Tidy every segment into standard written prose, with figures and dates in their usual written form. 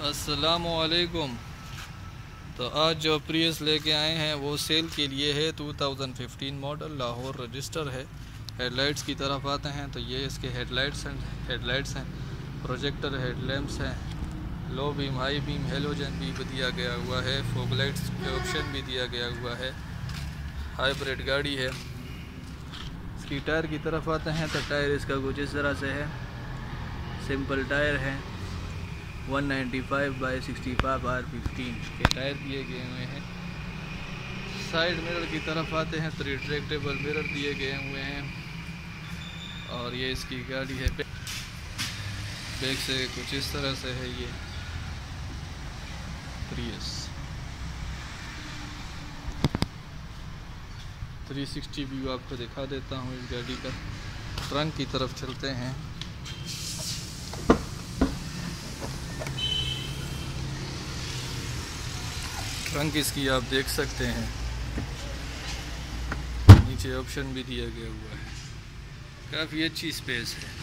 अस्सलामुअलैकुम। तो आज जो प्रियस लेके आए हैं वो सेल के लिए है। 2015 मॉडल, लाहौर रजिस्टर है। हेडलाइट्स की तरफ आते हैं तो ये इसके हेडलाइट्स हैं, प्रोजेक्टर हेडलैम्प्स हैं, low beam, high beam, halogen भी दिया गया हुआ है, फॉग लाइट्स के ऑप्शन भी दिया गया हुआ है। हाइब्रिड गाड़ी है। इसकी टायर की तरफ आते हैं तो टायर इसका कुछ इस तरह से है, सिंपल टायर है। 195/65 R15 के टायर दिए गए हुए हैं। साइड मिरर की तरफ आते हैं तो रिट्रैक्टेबल मिरर दिए गए हुए हैं। और ये इसकी गाड़ी है, बैक से कुछ इस तरह से है ये प्रियस। 360 व्यू आपको दिखा देता हूँ इस गाड़ी का। ट्रंक की तरफ चलते हैं। ट्रंक इसकी आप देख सकते हैं, नीचे ऑप्शन भी दिया गया हुआ है, काफ़ी अच्छी स्पेस है।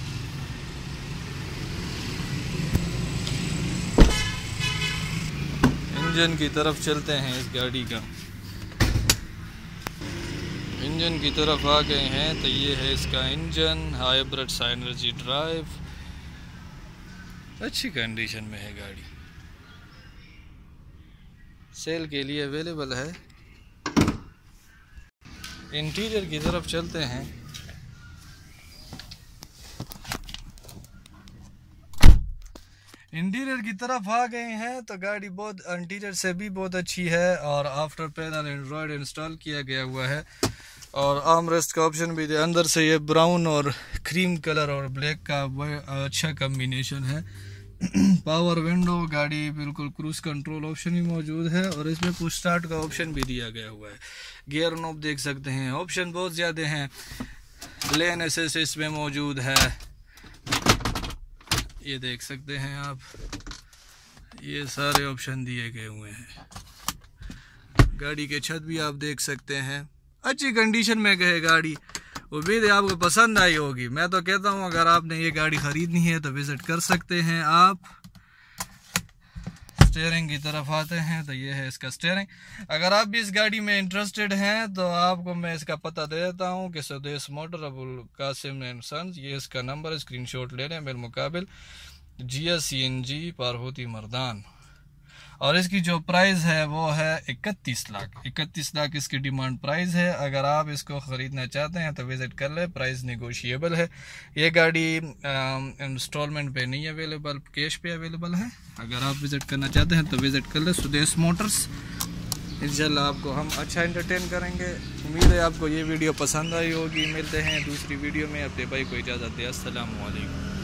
इंजन की तरफ चलते हैं इस गाड़ी का। इंजन की तरफ आ गए हैं तो ये है इसका इंजन, हाइब्रिड साइनर्जी ड्राइव, अच्छी कंडीशन में है गाड़ी, सेल के लिए अवेलेबल है। इंटीरियर की तरफ चलते हैं। इंटीरियर की तरफ आ गए हैं तो गाड़ी बहुत इंटीरियर से भी बहुत अच्छी है और आफ्टर पैनल एंड्रॉयड इंस्टॉल किया गया हुआ है और आर्मरेस्ट का ऑप्शन भी है। अंदर से ये ब्राउन और क्रीम कलर और ब्लैक का अच्छा कॉम्बिनेशन है। पावर विंडो, गाड़ी बिल्कुल क्रूज कंट्रोल ऑप्शन भी मौजूद है और इसमें पुश स्टार्ट का ऑप्शन भी दिया गया हुआ है। गियर नॉब देख सकते हैं, ऑप्शन बहुत ज़्यादा हैं। लेन असिस्ट इसमें मौजूद है, ये देख सकते हैं आप, ये सारे ऑप्शन दिए गए हुए हैं। गाड़ी के छत भी आप देख सकते हैं, अच्छी कंडीशन में है गाड़ी। उम्मीद है आपको पसंद आई होगी। मैं तो कहता हूँ अगर आपने ये गाड़ी ख़रीदनी है तो विज़िट कर सकते हैं आप। स्टीयरिंग की तरफ आते हैं तो ये है इसका स्टीयरिंग। अगर आप भी इस गाड़ी में इंटरेस्टेड हैं तो आपको मैं इसका पता दे देता हूँ कि Sudesh motor, Abul Kasim and sons, ये इसका नंबर है, स्क्रीनशॉट ले लें। बिलमुकाबिल GS CNG पारहोती मर्दान। और इसकी जो प्राइस है वो है 31 लाख इसकी डिमांड प्राइस है। अगर आप इसको ख़रीदना चाहते हैं तो विज़िट कर ले, प्राइस नेगोशिएबल है। ये गाड़ी इंस्टॉलमेंट पे नहीं अवेलेबल, कैश पे अवेलेबल है। अगर आप विज़िट करना चाहते हैं तो विज़िट कर ले सुदेश मोटर्स। इंशाल्लाह आपको हम अच्छा एंटरटेन करेंगे। उम्मीद है आपको ये वीडियो पसंद आई होगी। मिलते हैं दूसरी वीडियो में। अपने भाई को इजाज़त दें। अस्सलाम वालेकुम।